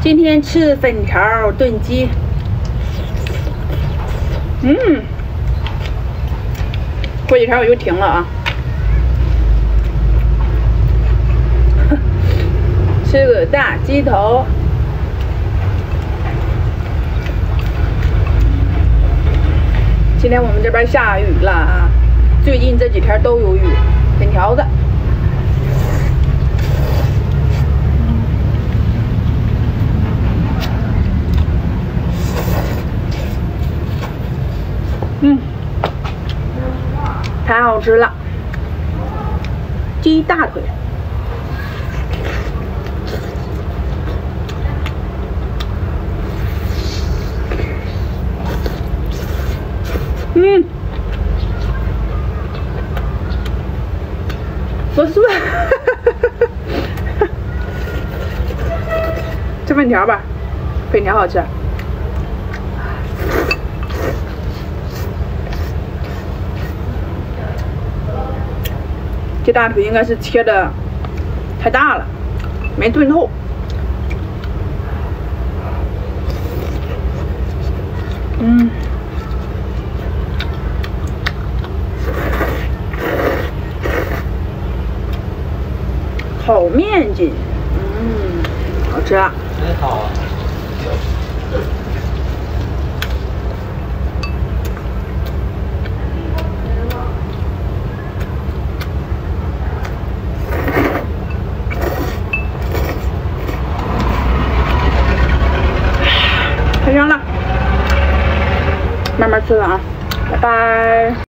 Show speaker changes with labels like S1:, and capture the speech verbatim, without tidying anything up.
S1: 今天吃粉条炖鸡，嗯，火鸡条又停了啊。吃个大鸡头。今天我们这边下雨了啊，最近这几天都有雨。粉条子。 嗯，太好吃了，鸡大腿。嗯，不是，吃粉条吧，粉条好吃。 这大腿应该是切的太大了，没炖透。嗯，好面筋，嗯，好吃啊。
S2: 真好。
S1: 太香了，慢慢吃了啊，拜拜。